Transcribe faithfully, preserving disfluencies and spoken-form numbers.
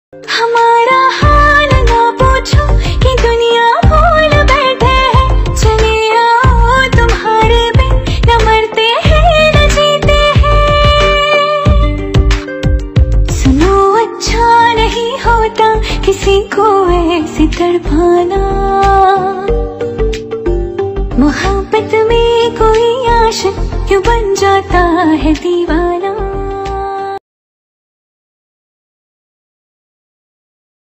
हमारा हाल ना पूछो कि दुनिया भूल बैठे हैं। चले आओ तुम्हारे बिन न मरते हैं न जीते हैं। सुनो अच्छा नहीं होता किसी को ऐसे तड़पाना। मोहब्बत में कोई आशिक क्यों बन जाता है दीवाना।